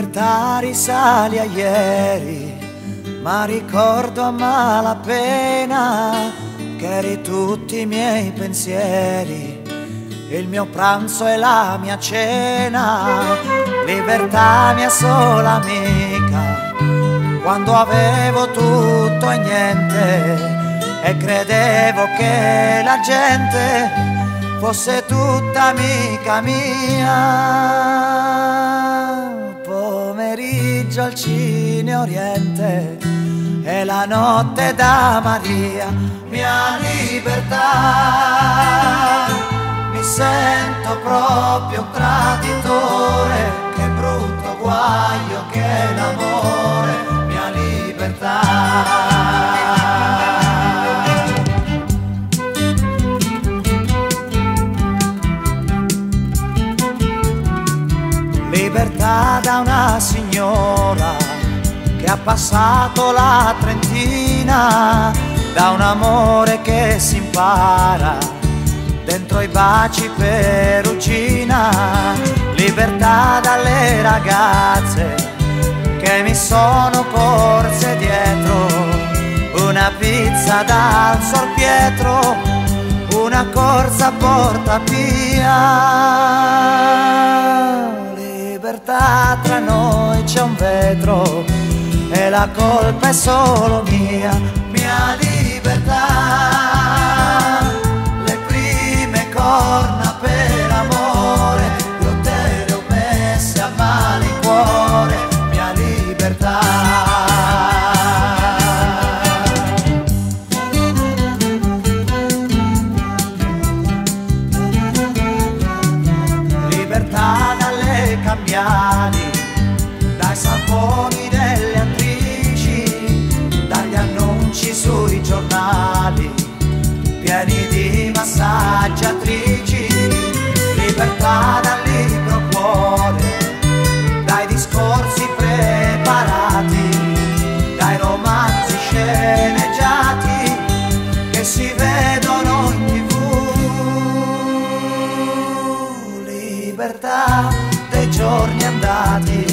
Libertà risali a ieri, ma ricordo a malapena che eri tutti i miei pensieri, il mio pranzo e la mia cena. Libertà, mia sola amica, quando avevo tutto e niente e credevo che la gente fosse tutta amica mia. Pomeriggio al Cine Oriente e la notte da Maria, mia libertà. Mi sento proprio un traditore, che brutto guaio che è l'amore, mia libertà. Libertà da una signora che ha passato la trentina, da un amore che si impara dentro i baci perugina. Libertà dalle ragazze che mi sono corse dietro, una pizza dal Sor Pietro, una corsa a Porta Pia. Libertà, tra noi c'è un vetro e la colpa è solo mia, mia libertà. Le prime corna per amore io te le ho messe a malincuore, mia libertà. Libertà dalle cambiali, dai saponi delle attrici, dagli annunci sui giornali pieni di massaggiatrici. Libertà dal libro cuore, dai discorsi preparati, dai romanzi sceneggiati che si vedono in TV. Libertà dei giorni andati